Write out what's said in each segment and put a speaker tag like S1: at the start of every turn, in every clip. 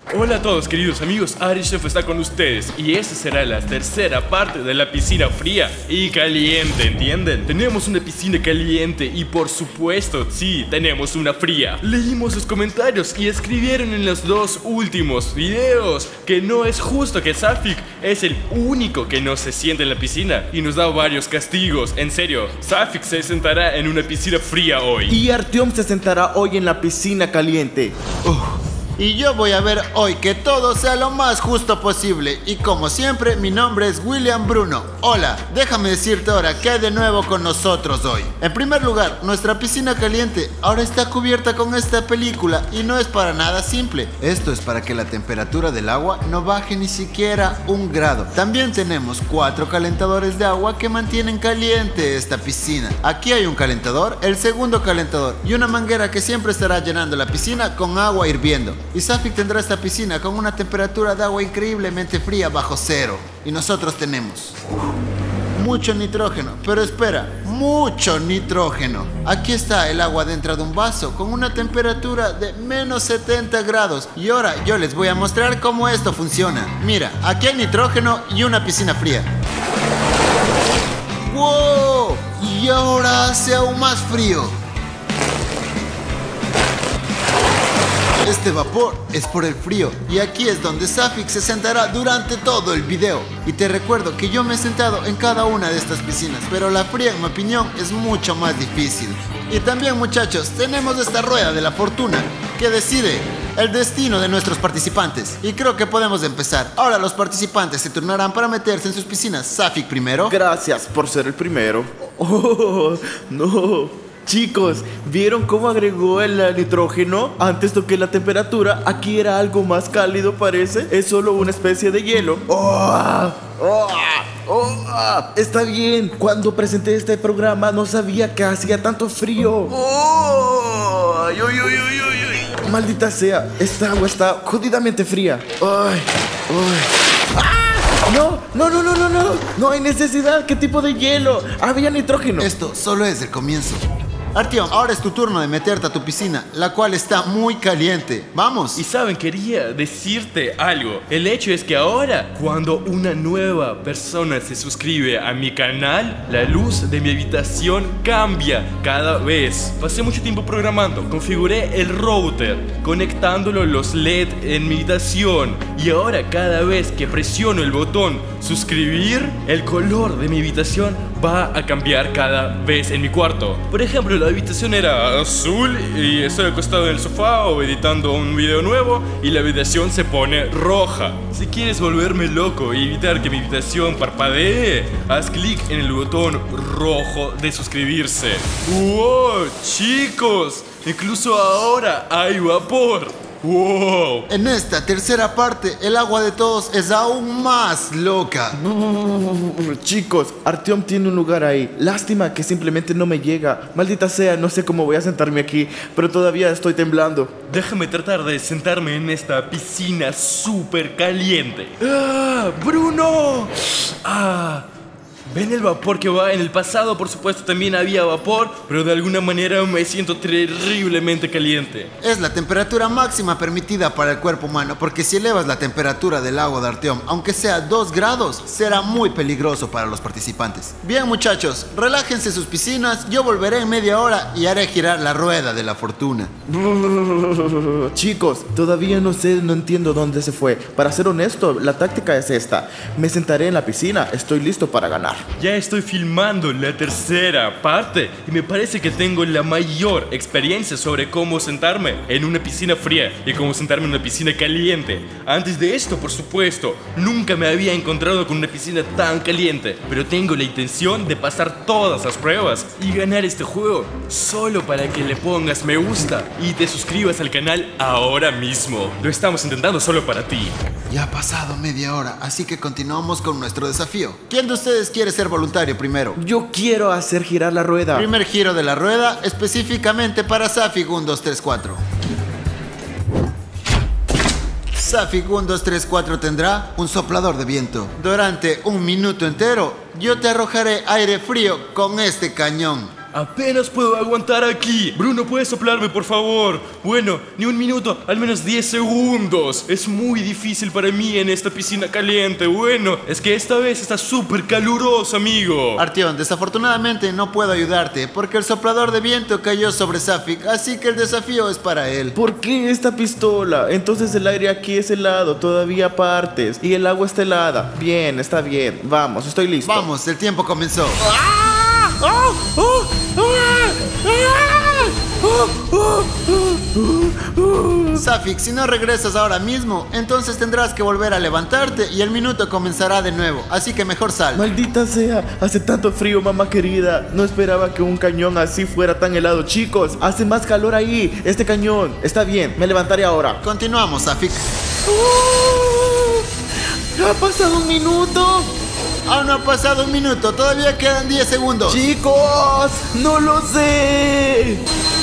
S1: Hola a todos queridos amigos, Arishef está con ustedes y esta será la tercera parte de la piscina fría y caliente, ¿entienden? Tenemos una piscina caliente y por supuesto, sí, tenemos una fría. Leímos los comentarios y escribieron en los dos últimos videos que no es justo que Safik es el único que no se siente en la piscina y nos da varios castigos. En serio, Safik se sentará en una piscina fría hoy.
S2: Y Artyom se sentará hoy en la piscina caliente.
S3: Y yo voy a ver hoy que todo sea lo más justo posible. Y como siempre, mi nombre es William Bruno. Hola, déjame decirte ahora qué hay de nuevo con nosotros hoy. En primer lugar, nuestra piscina caliente ahora está cubierta con esta película y no es para nada simple. Esto es para que la temperatura del agua no baje ni siquiera 1 grado. También tenemos 4 calentadores de agua que mantienen caliente esta piscina. Aquí hay un calentador, el segundo calentador y una manguera que siempre estará llenando la piscina con agua hirviendo. Y Safik tendrá esta piscina con una temperatura de agua increíblemente fría bajo cero. Y nosotros tenemos mucho nitrógeno, pero espera, mucho nitrógeno. Aquí está el agua dentro de un vaso con una temperatura de menos 70 grados. Y ahora yo les voy a mostrar cómo esto funciona. Mira, aquí hay nitrógeno y una piscina fría. ¡Wow! Y ahora hace aún más frío. Este vapor es por el frío y aquí es donde Safik se sentará durante todo el video. Y te recuerdo que yo me he sentado en cada una de estas piscinas, pero la fría en mi opinión es mucho más difícil. Y también muchachos, tenemos esta rueda de la fortuna que decide el destino de nuestros participantes. Y creo que podemos empezar. Ahora los participantes se turnarán para meterse en sus piscinas. Safik primero.
S2: Gracias por ser el primero. Oh, no. Chicos, ¿vieron cómo agregó el nitrógeno? Antes toqué la temperatura. Aquí era algo más cálido, parece. Es solo una especie de hielo. Está bien. Cuando presenté este programa no sabía que hacía tanto frío. Maldita sea, esta agua está jodidamente fría. No hay necesidad. ¿Qué tipo de hielo? Había nitrógeno.
S3: Esto solo es el comienzo. Artyom, ahora es tu turno de meterte a tu piscina, la cual está muy caliente. ¡Vamos!
S1: Y saben, quería decirte algo. El hecho es que ahora, cuando una nueva persona se suscribe a mi canal, la luz de mi habitación cambia cada vez. Pasé mucho tiempo programando, configuré el router, conectándolo los LED en mi habitación. Y ahora cada vez que presiono el botón suscribir, el color de mi habitación va a cambiar cada vez en mi cuarto. Por ejemplo, la habitación era azul y estoy acostado en el sofá o editando un video nuevo y la habitación se pone roja. Si quieres volverme loco y evitar que mi habitación parpadee, haz clic en el botón rojo de suscribirse. ¡Wow, chicos! Incluso ahora hay vapor. ¡Wow!
S3: En esta tercera parte, el agua de todos es aún más loca.
S2: Chicos, Artyom tiene un lugar ahí. Lástima que simplemente no me llega. Maldita sea, no sé cómo voy a sentarme aquí, pero todavía estoy temblando.
S1: Déjame tratar de sentarme en esta piscina súper caliente. ¡Ah! ¡Bruno! ¡Ah! ¿Ven el vapor que va? En el pasado, por supuesto, también había vapor, pero de alguna manera me siento terriblemente caliente.
S3: Es la temperatura máxima permitida para el cuerpo humano, porque si elevas la temperatura del agua de Artyom, aunque sea 2 grados, será muy peligroso para los participantes. Bien muchachos, relájense sus piscinas, yo volveré en media hora y haré girar la rueda de la fortuna.
S2: Chicos, todavía no entiendo dónde se fue. Para ser honesto, la táctica es esta. Me sentaré en la piscina, estoy listo para ganar.
S1: Ya estoy filmando la tercera parte y me parece que tengo la mayor experiencia sobre cómo sentarme en una piscina fría y cómo sentarme en una piscina caliente. Antes de esto, por supuesto, nunca me había encontrado con una piscina tan caliente, pero tengo la intención de pasar todas las pruebas y ganar este juego solo para que le pongas me gusta y te suscribas al canal ahora mismo. Lo estamos intentando solo para ti.
S3: Ya ha pasado media hora, así que continuamos con nuestro desafío. ¿Quién de ustedes quiere ser voluntario primero?
S2: Yo quiero hacer girar la rueda.
S3: Primer giro de la rueda, específicamente para Safik 1, 2, 3, 4. Safik 1, 2, 3, 4 tendrá un soplador de viento. Durante 1 minuto entero, yo te arrojaré aire frío con este cañón.
S1: Apenas puedo aguantar aquí. Bruno, ¿puedes soplarme, por favor? Bueno, ni un minuto, al menos 10 segundos. Es muy difícil para mí en esta piscina caliente. Bueno, es que esta vez está súper caluroso, amigo.
S3: Artyom, desafortunadamente no puedo ayudarte porque el soplador de viento cayó sobre Safik, así que el desafío es para él.
S2: ¿Por qué esta pistola? Entonces el aire aquí es helado, todavía partes. Y el agua está helada. Bien, está bien. Vamos, estoy listo.
S3: Vamos, el tiempo comenzó. Safik, si no regresas ahora mismo, entonces tendrás que volver a levantarte y el minuto comenzará de nuevo, así que mejor sal.
S2: Maldita sea, hace tanto frío, mamá querida. No esperaba que un cañón así fuera tan helado. Chicos, hace más calor ahí. Este cañón, está bien, me levantaré ahora.
S3: Continuamos, Safik.
S2: ¿Ha pasado un minuto?
S3: Aún no ha pasado un minuto, todavía quedan 10 segundos.
S2: Chicos, no lo sé.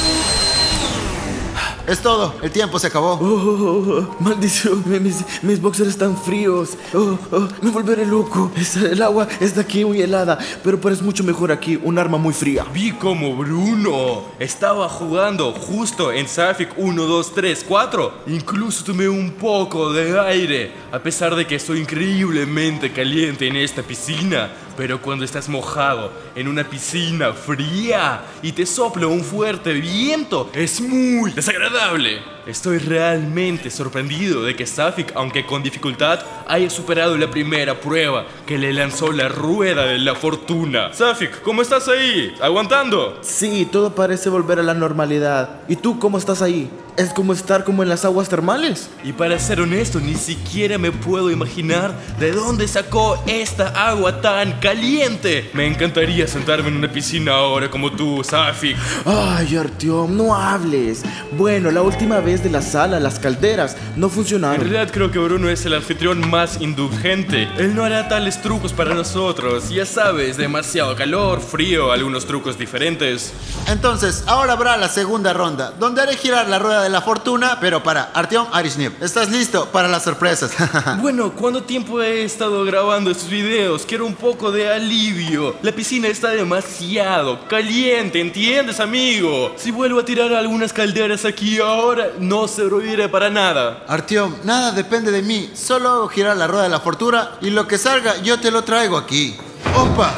S3: Es todo, el tiempo se acabó.
S2: Maldición, mis boxers están fríos. Me volveré loco. El agua está aquí muy helada, pero parece mucho mejor aquí, un arma muy fría.
S1: Vi como Bruno estaba jugando justo en Safik 1, 2, 3, 4. Incluso tomé un poco de aire, a pesar de que estoy increíblemente caliente en esta piscina. Pero cuando estás mojado en una piscina fría y te sopla un fuerte viento, es muy desagradable. Estoy realmente sorprendido de que Safik, aunque con dificultad, haya superado la primera prueba que le lanzó la rueda de la fortuna. Safik, ¿cómo estás ahí? ¿Aguantando?
S2: Sí, todo parece volver a la normalidad. ¿Y tú cómo estás ahí? Es como estar como en las aguas termales.
S1: Y para ser honesto, ni siquiera me puedo imaginar de dónde sacó esta agua tan caliente. Me encantaría sentarme en una piscina ahora como tú, Safik.
S2: Ay, Artyom, no hables. Bueno, la última vez de la sala, las calderas, no
S1: En
S2: funcionaron.
S1: realidad creo que Bruno es el anfitrión más indulgente. Él no hará tales trucos para nosotros. Ya sabes, demasiado calor, frío, algunos trucos diferentes.
S3: Entonces, ahora habrá la segunda ronda, donde haré girar la rueda de la fortuna, pero para Artyom Arishnip. ¿Estás listo para las sorpresas?
S1: Bueno, ¿cuánto tiempo he estado grabando estos videos? Quiero un poco de alivio. La piscina está demasiado caliente, ¿entiendes, amigo? Si vuelvo a tirar algunas calderas aquí ahora, no sobreviviré para nada.
S3: Artyom, nada depende de mí, solo hago girar la rueda de la fortuna y lo que salga yo te lo traigo aquí. ¡Opa!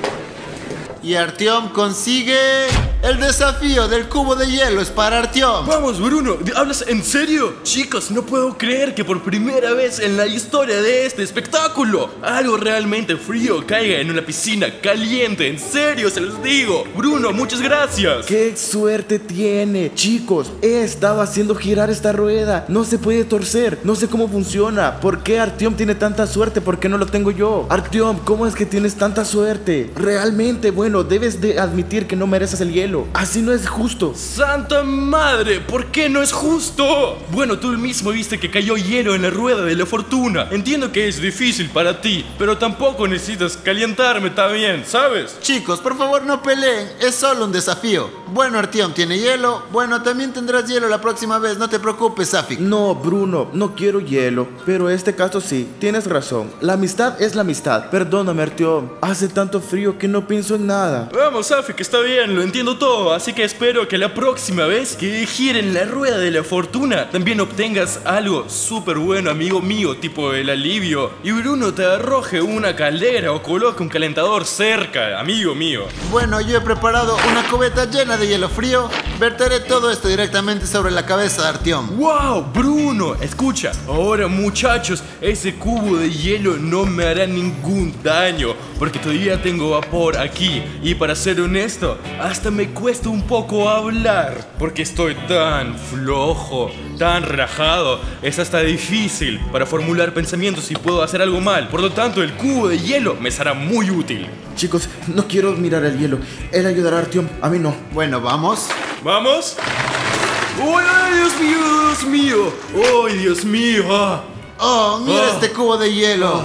S3: Y Artyom consigue... El desafío del cubo de hielo es para Artyom.
S1: Vamos, Bruno, ¿hablas en serio? Chicos, no puedo creer que por primera vez en la historia de este espectáculo algo realmente frío caiga en una piscina caliente. En serio, se los digo. Bruno, muchas gracias.
S2: ¡Qué suerte tiene! Chicos, he estado haciendo girar esta rueda. No se puede torcer. No sé cómo funciona. ¿Por qué Artyom tiene tanta suerte? ¿Por qué no lo tengo yo? Artyom, ¿cómo es que tienes tanta suerte? Realmente, bueno, debes de admitir que no mereces el hielo. Así no es justo.
S1: ¡Santa madre! ¿Por qué no es justo? Bueno, tú mismo viste que cayó hielo en la rueda de la fortuna. Entiendo que es difícil para ti, pero tampoco necesitas calentarme también, ¿sabes?
S3: Chicos, por favor no peleen, es solo un desafío. Bueno, Artyom tiene hielo, bueno, también tendrás hielo la próxima vez, no te preocupes, Safik.
S2: No, Bruno, no quiero hielo. Pero en este caso sí, tienes razón. La amistad es la amistad. Perdóname, Artyom. Hace tanto frío que no pienso en nada.
S1: Vamos, Safik, está bien, lo entiendo todo, así que espero que la próxima vez que giren la rueda de la fortuna también obtengas algo súper bueno, amigo mío, tipo el alivio. Y Bruno te arroje una caldera o coloque un calentador cerca, amigo mío.
S3: Bueno, yo he preparado una cubeta llena de hielo frío. Verteré todo esto directamente sobre la cabeza de Artyom.
S1: ¡Wow! Bruno, escucha, ahora muchachos, ese cubo de hielo no me hará ningún daño, porque todavía tengo vapor aquí. Y para ser honesto, hasta me cuesta un poco hablar, porque estoy tan flojo, tan rajado. Es hasta difícil para formular pensamientos si puedo hacer algo mal. Por lo tanto, el cubo de hielo me será muy útil.
S2: Chicos, no quiero mirar el hielo. Él ayudará a Artyom, a mí no.
S3: Bueno, vamos.
S1: ¿Vamos? ¡Ay, Dios mío, Dios mío! ¡Ay, Dios mío!
S3: Oh, mira este cubo de hielo.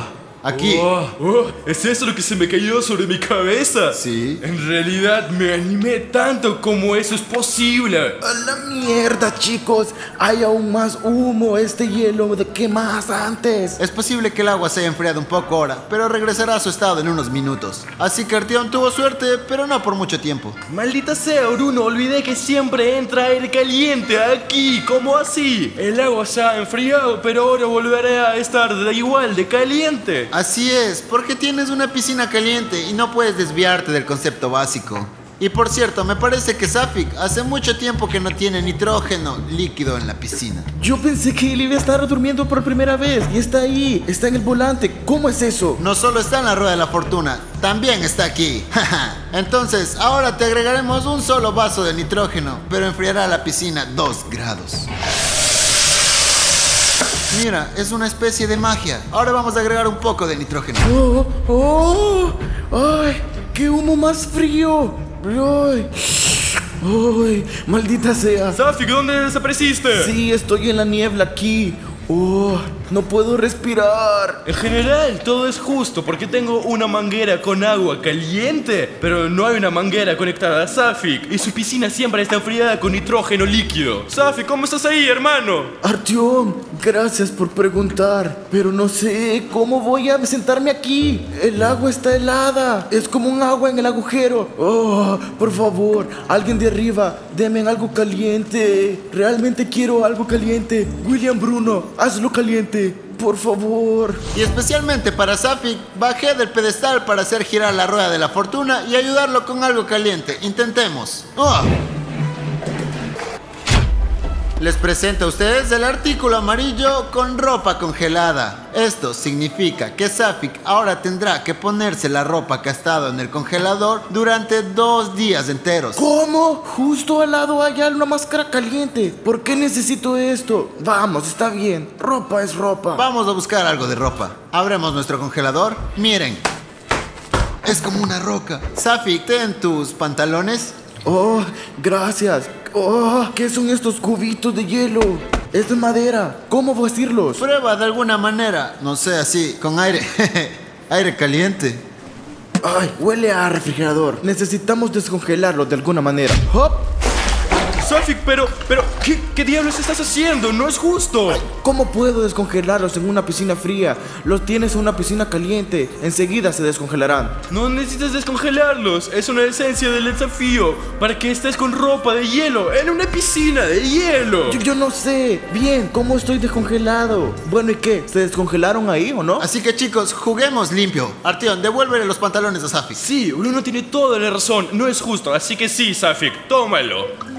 S3: Aquí.
S1: ¿Es eso lo que se me cayó sobre mi cabeza?
S3: Sí.
S1: En realidad me animé tanto como eso es posible.
S2: A la mierda, chicos. Hay aún más humo. Este hielo de qué más antes.
S3: Es posible que el agua se haya enfriado un poco ahora, pero regresará a su estado en unos minutos. Así que Artyom tuvo suerte, pero no por mucho tiempo.
S1: Maldita sea, Bruno, olvidé que siempre entra aire caliente aquí. ¿Cómo así? El agua se ha enfriado, pero ahora volverá a estar de igual de caliente.
S3: Así es, porque tienes una piscina caliente y no puedes desviarte del concepto básico. Y por cierto, me parece que Safik hace mucho tiempo que no tiene nitrógeno líquido en la piscina.
S2: Yo pensé que él iba a estar durmiendo por primera vez. Y está ahí, está en el volante. ¿Cómo es eso?
S3: No solo está en la rueda de la fortuna, también está aquí. Entonces, ahora te agregaremos un solo vaso de nitrógeno, pero enfriará la piscina 2 grados. Mira, es una especie de magia. Ahora vamos a agregar un poco de nitrógeno.
S2: ¡Ay! ¡Qué humo más frío! ¡Ay! ¡Ay! ¡Maldita sea!
S1: Safik, ¿dónde desapareciste?
S2: Sí, estoy en la niebla aquí. ¡Oh! No puedo respirar.
S1: En general, todo es justo porque tengo una manguera con agua caliente, pero no hay una manguera conectada a Safik y su piscina siempre está enfriada con nitrógeno líquido. Safik, ¿cómo estás ahí, hermano?
S2: Artyom, gracias por preguntar, pero no sé cómo voy a sentarme aquí. El agua está helada, es como un agua en el agujero. Oh, por favor, alguien de arriba, denme algo caliente. Realmente quiero algo caliente. William Bruno, hazlo caliente. Por favor.
S3: Y especialmente para Safik, bajé del pedestal para hacer girar la rueda de la fortuna y ayudarlo con algo caliente. Intentemos. Les presento a ustedes el artículo amarillo con ropa congelada. Esto significa que Safik ahora tendrá que ponerse la ropa que ha estado en el congelador durante 2 días enteros.
S2: ¿Cómo? Justo al lado hay una máscara caliente. ¿Por qué necesito esto? Vamos, está bien. Ropa es ropa.
S3: Vamos a buscar algo de ropa. Abremos nuestro congelador. Miren. Es como una roca. Safik, ten tus pantalones.
S2: Oh, gracias. Oh, ¿qué son estos cubitos de hielo? Es de madera. ¿Cómo vestirlos?
S3: Prueba de alguna manera. No sé, así, con aire. Aire caliente.
S2: Ay, huele a refrigerador. Necesitamos descongelarlo de alguna manera. ¡Hop!
S1: Safik, pero, ¿qué diablos estás haciendo? No es justo.
S2: ¿Cómo puedo descongelarlos en una piscina fría? Los tienes en una piscina caliente. Enseguida se descongelarán.
S1: No necesitas descongelarlos. Es una esencia del desafío para que estés con ropa de hielo en una piscina de hielo.
S2: Yo no sé. Bien, ¿cómo estoy descongelado? Bueno, ¿y qué? ¿Se descongelaron ahí o no?
S3: Así que chicos, juguemos limpio. Artyom, devuélvele los pantalones a Safik.
S1: Sí, Bruno tiene toda la razón. No es justo, así que sí, Safik, tómalo.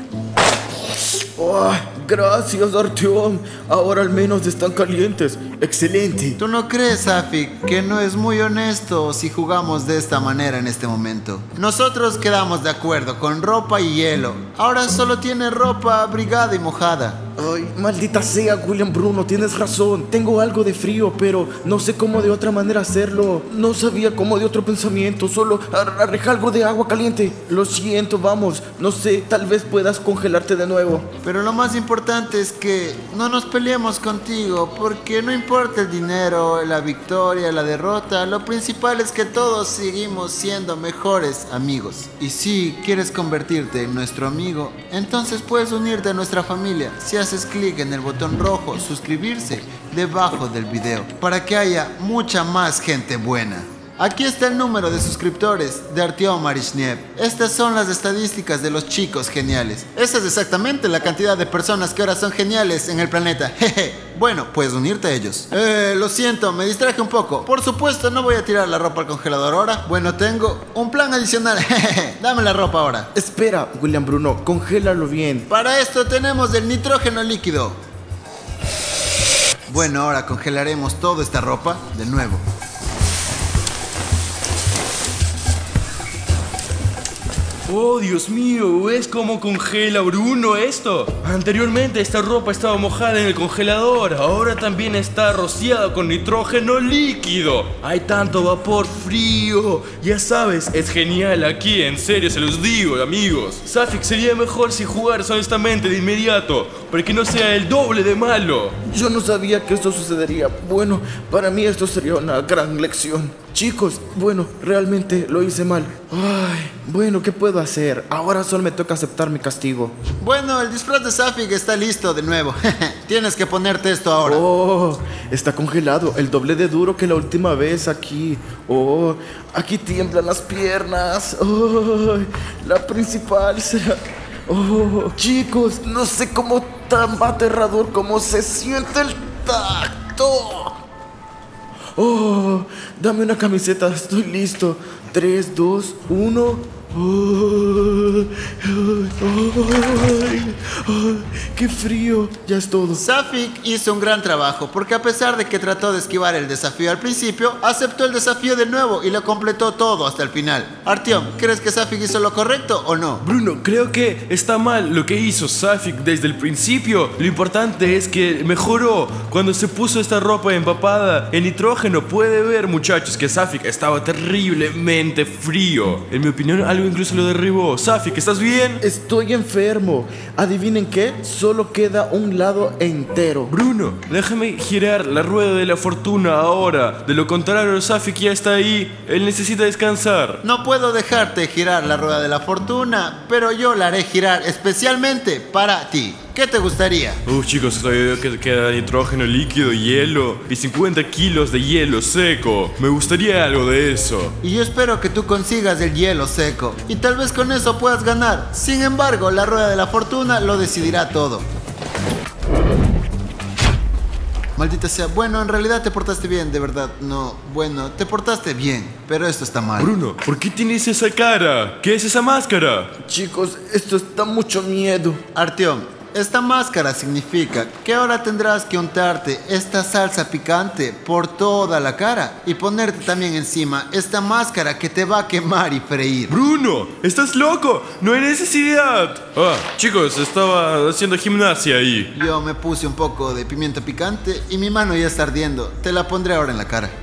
S2: Oh, gracias, Artyom. Ahora al menos están calientes. Excelente.
S3: ¿Tú no crees, Safik, que no es muy honesto si jugamos de esta manera en este momento? Nosotros quedamos de acuerdo con ropa y hielo. Ahora solo tiene ropa abrigada y mojada.
S2: Ay, maldita sea, William Bruno, tienes razón. Tengo algo de frío, pero no sé cómo de otra manera hacerlo. No sabía cómo de otro pensamiento, solo arreja algo de agua caliente. Lo siento, vamos, no sé, tal vez puedas congelarte de nuevo.
S3: Pero lo más importante es que no nos peleemos contigo, porque no importa el dinero, la victoria, la derrota, lo principal es que todos seguimos siendo mejores amigos. Y si quieres convertirte en nuestro amigo, entonces puedes unirte a nuestra familia si haces clic en el botón rojo suscribirse debajo del video para que haya mucha más gente buena. Aquí está el número de suscriptores de Artyom Aryshnev. Estas son las estadísticas de los chicos geniales. Esa es exactamente la cantidad de personas que ahora son geniales en el planeta. Jeje. Bueno, puedes unirte a ellos. Lo siento, me distraje un poco. Por supuesto, no voy a tirar la ropa al congelador ahora. Bueno, tengo un plan adicional. Jeje. Dame la ropa ahora.
S2: Espera, William Bruno, congélalo bien.
S3: Para esto tenemos el nitrógeno líquido. Bueno, ahora congelaremos toda esta ropa de nuevo.
S1: Oh, Dios mío, ¿ves cómo congela Bruno esto? Anteriormente esta ropa estaba mojada en el congelador, ahora también está rociada con nitrógeno líquido. Hay tanto vapor frío, ya sabes, es genial aquí, en serio se los digo, amigos. Safik, sería mejor si jugaras honestamente de inmediato, para que no sea el doble de malo.
S2: Yo no sabía que esto sucedería. Bueno, para mí esto sería una gran lección. Chicos, bueno, realmente lo hice mal. Ay, bueno, ¿qué puedo hacer? Ahora solo me toca aceptar mi castigo.
S3: Bueno, el disfraz de Safik está listo de nuevo. Tienes que ponerte esto ahora.
S2: Oh, está congelado, el doble de duro que la última vez aquí. Oh, aquí tiemblan las piernas. Oh, la principal será... Oh, chicos, no sé cómo tan aterrador como se siente el tacto. Oh, dame una camiseta, estoy listo. 3, 2, 1. ¡Qué frío! Ya es todo.
S3: Safik hizo un gran trabajo porque a pesar de que trató de esquivar el desafío al principio, aceptó el desafío de nuevo y lo completó todo hasta el final. Artyom, ¿crees que Safik hizo lo correcto o no?
S1: Bruno, creo que está mal lo que hizo Safik desde el principio. Lo importante es que mejoró. Cuando se puso esta ropa empapada en nitrógeno, puede ver, muchachos, que Safik estaba terriblemente frío. En mi opinión, algo incluso lo derribó. Safik, ¿estás bien?
S2: Estoy enfermo. ¿Adivinen qué? Solo queda un lado entero.
S1: Bruno, déjame girar la rueda de la fortuna ahora. De lo contrario, Safik ya está ahí. Él necesita descansar.
S3: No puedo dejarte girar la rueda de la fortuna, pero yo la haré girar especialmente para ti. ¿Qué te gustaría?
S1: Chicos, estoy viendo que queda nitrógeno líquido, hielo y 50 kilos de hielo seco. Me gustaría algo de eso.
S3: Y yo espero que tú consigas el hielo seco. Y tal vez con eso puedas ganar. Sin embargo, la rueda de la fortuna lo decidirá todo. Maldita sea. Bueno, en realidad te portaste bien, de verdad. No, bueno, te portaste bien, pero esto está mal.
S1: Bruno, ¿por qué tienes esa cara? ¿Qué es esa máscara?
S2: Chicos, esto está mucho miedo.
S3: Artyom, esta máscara significa que ahora tendrás que untarte esta salsa picante por toda la cara y ponerte también encima esta máscara que te va a quemar y freír.
S1: Bruno, ¿estás loco? No hay necesidad. Chicos, estaba haciendo gimnasia ahí.
S3: Yo me puse un poco de pimienta picante y mi mano ya está ardiendo. Te la pondré ahora en la cara.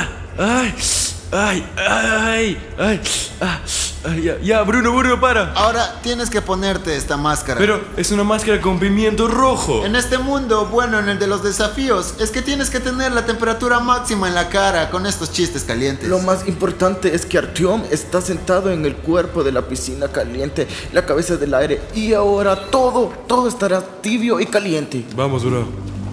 S1: Ya, Bruno, para.
S3: Ahora tienes que ponerte esta máscara.
S1: Pero es una máscara con pimiento rojo.
S3: En este mundo, bueno, en el de los desafíos, es que tienes que tener la temperatura máxima en la cara con estos chistes calientes.
S2: Lo más importante es que Artyom está sentado en el cuerpo de la piscina caliente, la cabeza del aire, y ahora todo estará tibio y caliente.
S1: Vamos, bro.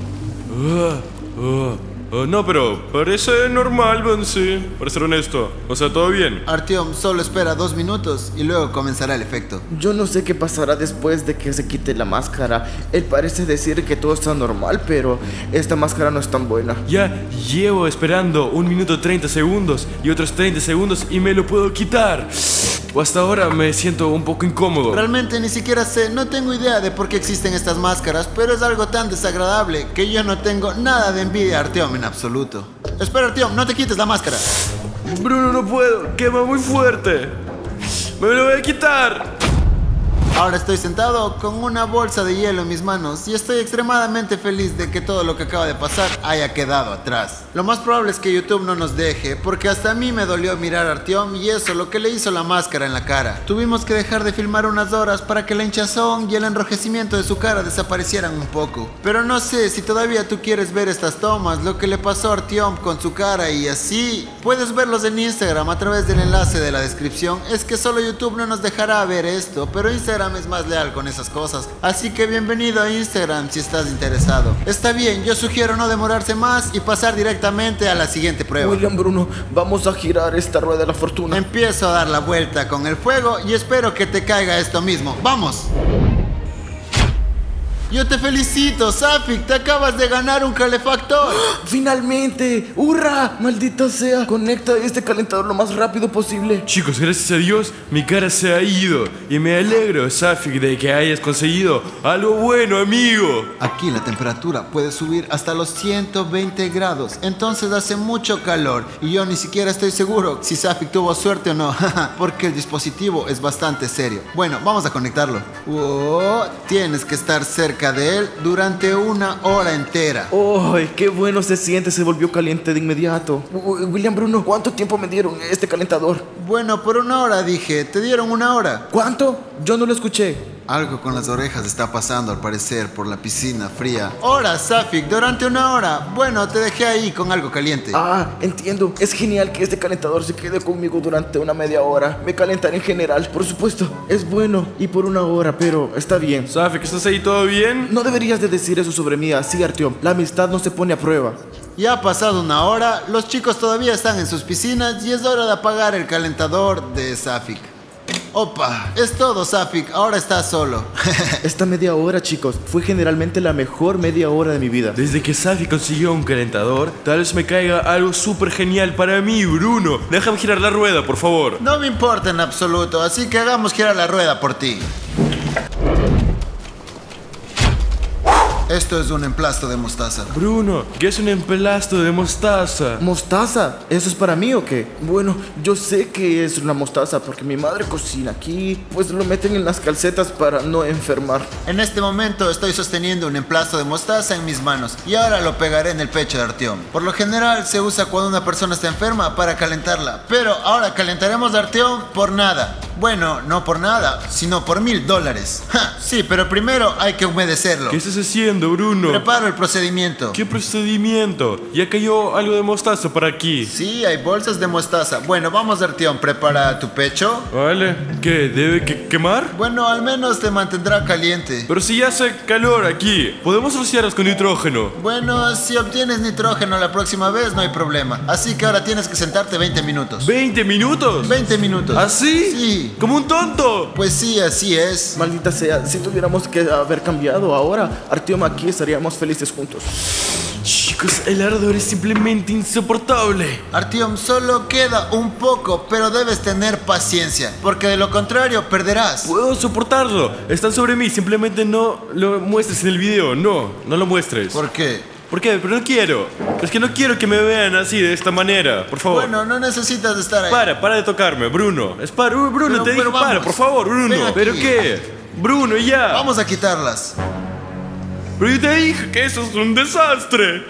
S1: No, pero parece normal, sí, para ser honesto. O sea, todo bien.
S3: Artyom solo espera 2 minutos y luego comenzará el efecto.
S2: Yo no sé qué pasará después de que se quite la máscara. Él parece decir que todo está normal, pero esta máscara no es tan buena.
S1: Ya llevo esperando 1 minuto 30 segundos y otros 30 segundos y me lo puedo quitar. O hasta ahora me siento un poco incómodo.
S3: Realmente ni siquiera sé, no tengo idea de por qué existen estas máscaras, pero es algo tan desagradable que yo no tengo nada de envidia a Artyom en absoluto. Espera, Artyom, no te quites la máscara.
S1: Bruno, no puedo, quema muy fuerte. Me lo voy a quitar.
S3: Ahora estoy sentado con una bolsa de hielo en mis manos y estoy extremadamente feliz de que todo lo que acaba de pasar haya quedado atrás. Lo más probable es que YouTube no nos deje, porque hasta a mí me dolió mirar a Artyom y eso lo que le hizo la máscara en la cara. Tuvimos que dejar de filmar unas horas para que la hinchazón y el enrojecimiento de su cara desaparecieran un poco. Pero no sé si todavía tú quieres ver estas tomas, lo que le pasó a Artyom con su cara y así. Puedes verlos en Instagram a través del enlace de la descripción. Es que solo YouTube no nos dejará ver esto, pero Instagram es más leal con esas cosas, así que bienvenido a Instagram si estás interesado. Está bien, yo sugiero no demorarse más y pasar directamente a la siguiente prueba.
S2: William, Bruno, vamos a girar esta rueda de la fortuna.
S3: Empiezo a dar la vuelta con el fuego y espero que te caiga esto mismo. ¡Vamos! Yo te felicito, Safik, te acabas de ganar un calefactor.
S2: ¡Finalmente! ¡Hurra! ¡Maldita sea! Conecta este calentador lo más rápido posible.
S1: Chicos, gracias a Dios, mi cara se ha ido. Y me alegro, Safik, de que hayas conseguido algo bueno, amigo.
S3: Aquí la temperatura puede subir hasta los 120 grados. Entonces hace mucho calor. Y yo ni siquiera estoy seguro si Safik tuvo suerte o no. Porque el dispositivo es bastante serio. Bueno, vamos a conectarlo. Tienes que estar cerca de él durante 1 hora entera.
S2: ¡Ay, qué bueno se siente! Se volvió caliente de inmediato. William, Bruno, ¿cuánto tiempo me dieron este calentador?
S3: Bueno, por 1 hora dije. ¿Te dieron 1 hora?
S2: ¿Cuánto? Yo no lo escuché.
S3: Algo con las orejas está pasando al parecer por la piscina fría. Hora, Safik, durante una hora. Bueno, te dejé ahí con algo caliente.
S2: Ah, entiendo. Es genial que este calentador se quede conmigo durante una media hora. Me calentaré en general, por supuesto. Es bueno y por una hora, pero está bien.
S1: Safik, ¿estás ahí todo bien?
S2: No deberías de decir eso sobre mí así, Artyom. La amistad no se pone a prueba.
S3: Ya ha pasado una hora, los chicos todavía están en sus piscinas y es hora de apagar el calentador de Safik. Opa, es todo, Safik, ahora estás solo.
S2: Esta media hora, chicos, fue generalmente la mejor media hora de mi vida.
S1: Desde que Safik consiguió un calentador, tal vez me caiga algo súper genial para mí, Bruno. Déjame girar la rueda, por favor.
S3: No me importa en absoluto, así que hagamos girar la rueda por ti. Esto es un emplasto de mostaza.
S1: Bruno, ¿qué es un emplasto de mostaza?
S2: ¿Mostaza? ¿Eso es para mí o qué? Bueno, yo sé que es una mostaza porque mi madre cocina aquí. Pues lo meten en las calcetas para no enfermar.
S3: En este momento estoy sosteniendo un emplasto de mostaza en mis manos y ahora lo pegaré en el pecho de Artyom. Por lo general se usa cuando una persona está enferma para calentarla, pero ahora calentaremos a Artyom por nada. Bueno, no por nada, sino por $1000. Sí, pero primero hay que humedecerlo.
S1: ¿Qué estás haciendo, Bruno?
S3: Preparo el procedimiento.
S1: ¿Qué procedimiento? Ya cayó algo de mostaza por aquí.
S3: Sí, hay bolsas de mostaza. Bueno, vamos, Artyom, prepara tu pecho.
S1: Vale. ¿Qué? ¿Debe quemar?
S3: Bueno, al menos te mantendrá caliente.
S1: Pero si ya hace calor aquí, podemos rociarlos con nitrógeno.
S3: Bueno, si obtienes nitrógeno la próxima vez no hay problema. Así que ahora tienes que sentarte 20 minutos.
S1: ¿20 minutos?
S3: 20 minutos.
S1: ¿Así?
S3: Sí.
S1: ¡Como un tonto!
S3: Pues sí, así es.
S2: Maldita sea, si tuviéramos que haber cambiado ahora, Artyom aquí estaríamos felices juntos.
S1: Chicos, el ardor es simplemente insoportable.
S3: Artyom, solo queda un poco, pero debes tener paciencia, porque de lo contrario perderás.
S1: Puedo soportarlo. Están sobre mí, simplemente no lo muestres en el video. No lo muestres.
S3: ¿Por qué?
S1: ¿Por qué? Pero no quiero. Es que no quiero que me vean así, de esta manera. Por favor.
S3: Bueno, no necesitas de estar ahí.
S1: Para de tocarme, Bruno. Bruno, te dije
S3: vamos.
S1: para, por favor, Bruno.
S3: Ven aquí.
S1: ¿Pero qué? Bruno, ya.
S3: Vamos a quitarlas.
S1: Pero yo te dije que eso es un desastre.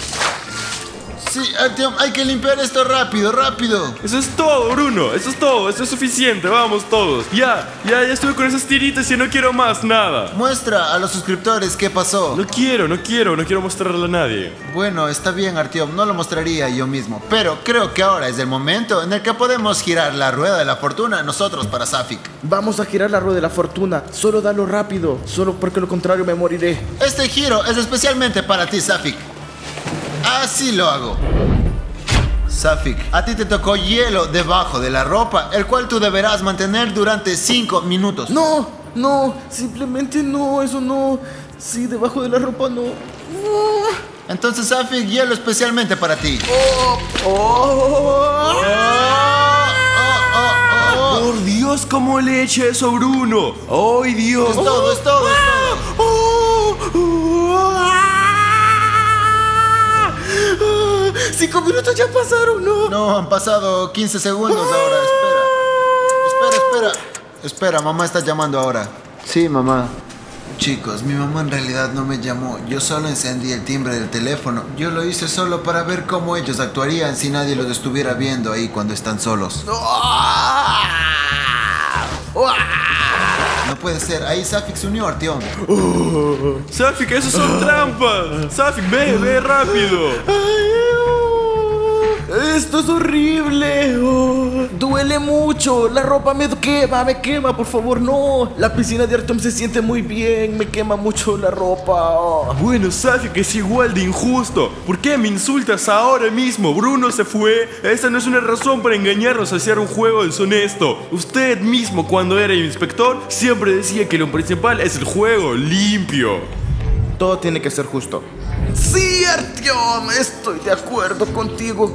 S3: Sí, Artyom, hay que limpiar esto rápido, rápido.
S1: Eso es todo, Bruno. Eso es todo. Eso es suficiente. Vamos todos. Ya estuve con esas tiritas y no quiero más nada.
S3: Muestra a los suscriptores qué pasó.
S1: No quiero mostrarle a nadie.
S3: Bueno, está bien, Artyom, no lo mostraría yo mismo. Pero creo que ahora es el momento en el que podemos girar la rueda de la fortuna nosotros para Safik.
S2: Vamos a girar la rueda de la fortuna. Solo dalo rápido. Solo porque lo contrario me moriré.
S3: Este giro es especialmente para ti, Safik. Así lo hago. Safik, a ti te tocó hielo debajo de la ropa, el cual tú deberás mantener durante 5 minutos.
S2: No, simplemente no, eso no. Sí, debajo de la ropa no.
S3: Entonces, Safik, hielo especialmente para ti.
S1: Por Dios, ¿cómo le eché eso, Bruno? ¡Ay, Dios!
S3: Es todo.
S2: 5 minutos ya pasaron, ¿no?
S3: No, han pasado 15 segundos ahora. Espera, mamá está llamando ahora. Sí, mamá. Chicos, mi mamá en realidad no me llamó. Yo solo encendí el timbre del teléfono. Yo lo hice solo para ver cómo ellos actuarían si nadie los estuviera viendo ahí cuando están solos. No puede ser, ahí Safik se unió a Artyom.
S1: Safik, esos son trampas. Safik, ve rápido.
S2: Esto es horrible. Duele mucho. La ropa me quema, por favor, no. La piscina de Artyom se siente muy bien. Me quema mucho la ropa.
S1: Bueno, Safik, es igual de injusto. ¿Por qué me insultas ahora mismo? Bruno se fue. Esa no es una razón para engañarnos a hacer un juego deshonesto. Usted mismo, cuando era inspector, siempre decía que lo principal es el juego limpio.
S2: Todo tiene que ser justo. Sí, Artyom, estoy de acuerdo contigo.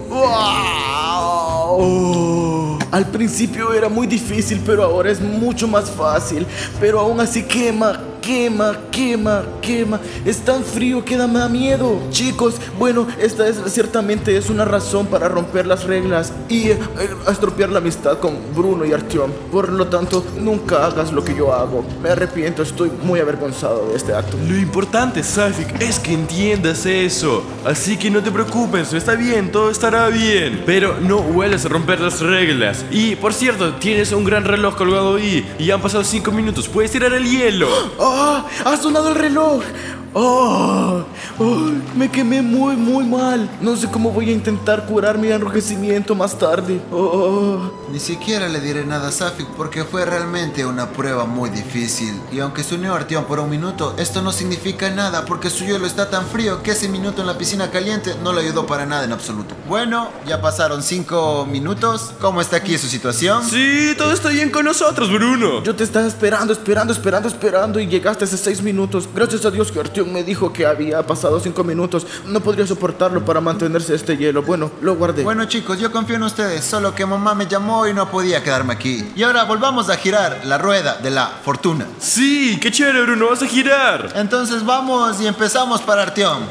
S2: Al principio era muy difícil, pero ahora es mucho más fácil. Pero aún así quema quema. Es tan frío que me da miedo. Chicos, bueno, ciertamente es una razón para romper las reglas y estropear la amistad con Bruno y Artyom. Por lo tanto, nunca hagas lo que yo hago. Me arrepiento, estoy muy avergonzado de este acto.
S1: Lo importante, Safik, es que entiendas eso. Así que no te preocupes, está bien, todo estará bien. Pero no vuelvas a romper las reglas. Y, por cierto, tienes un gran reloj colgado ahí y ya han pasado 5 minutos, puedes tirar el hielo.
S2: ¡Ah! ¡Ha sonado el reloj! ¡Oh! ¡Oh! Me quemé muy mal. No sé cómo voy a intentar curar mi enrojecimiento más tarde. ¡Oh!
S3: Ni siquiera le diré nada a Safik porque fue realmente una prueba muy difícil. Y aunque se unió a Artyom por un minuto, esto no significa nada porque su hielo está tan frío que ese minuto en la piscina caliente no le ayudó para nada en absoluto. Bueno, ya pasaron 5 minutos. ¿Cómo está aquí su situación?
S1: Sí, todo está bien con nosotros, Bruno.
S2: Yo te estaba esperando y llegaste hace 6 minutos. Gracias a Dios que Artyom me dijo que había pasado 5 minutos. No podría soportarlo para mantenerse este hielo. Bueno, lo guardé.
S3: Bueno, chicos, yo confío en ustedes. Solo que mamá me llamó y no podía quedarme aquí. Y ahora volvamos a girar la rueda de la fortuna.
S1: Sí, qué chévere, Bruno, vas a girar.
S3: Entonces vamos y empezamos para Artyom.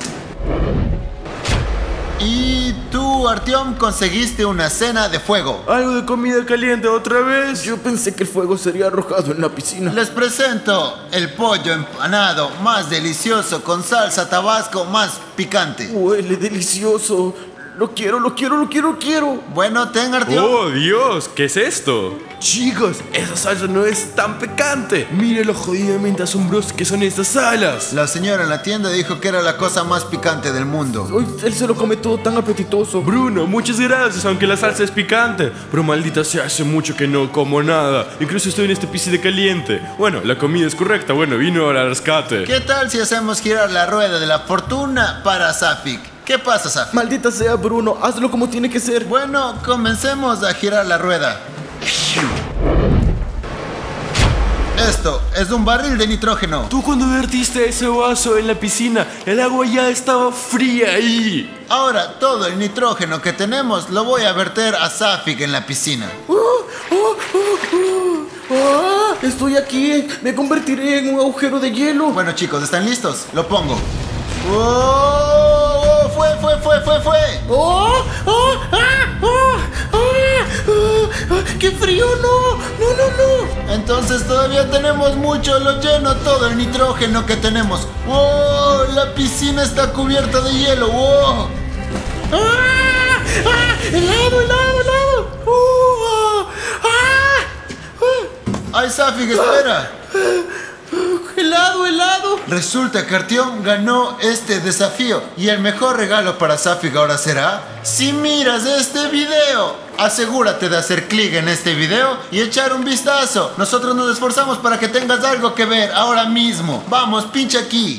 S3: Y tú, Artyom, conseguiste una cena de fuego.
S1: ¿Algo de comida caliente otra vez?
S2: Yo pensé que el fuego sería arrojado en la piscina.
S3: Les presento el pollo empanado más delicioso con salsa tabasco más picante.
S2: Huele delicioso. Lo quiero.
S3: Bueno, ten, Artyom.
S1: ¡Oh, Dios! ¿Qué es esto? Chicos, esa salsa no es tan picante. Miren lo jodidamente asombroso que son estas alas.
S3: La señora en la tienda dijo que era la cosa más picante del mundo.
S2: Uy, él se lo come todo tan apetitoso.
S1: Bruno, muchas gracias, aunque la salsa es picante. Pero maldita sea, hace mucho que no como nada. Incluso estoy en este piscina caliente. Bueno, la comida es correcta. Bueno, vino al rescate.
S3: ¿Qué tal si hacemos girar la rueda de la fortuna para Safik? ¿Qué pasa, Safik?
S2: Maldita sea, Bruno, hazlo como tiene que ser.
S3: Bueno, comencemos a girar la rueda. Esto es un barril de nitrógeno.
S1: Tú cuando vertiste ese vaso en la piscina, el agua ya estaba fría ahí.
S3: Ahora todo el nitrógeno que tenemos lo voy a verter a Safik en la piscina.
S2: Estoy aquí, me convertiré en un agujero de hielo.
S3: Bueno, chicos, ¿están listos? Lo pongo. ¡Oh! ¡Fue!
S2: ¡Qué frío! ¡No!
S3: Entonces todavía tenemos mucho, lo lleno todo el nitrógeno que tenemos. ¡Oh! La piscina está cubierta de hielo. ¡Oh!
S2: ¡Helado!
S3: ¡Ay, Safik, espera!
S2: ¡Helado!
S3: Resulta que Artyom ganó este desafío y el mejor regalo para Safik ahora será: si miras este video, asegúrate de hacer clic en este video y echar un vistazo. Nosotros nos esforzamos para que tengas algo que ver ahora mismo. Vamos, pincha aquí.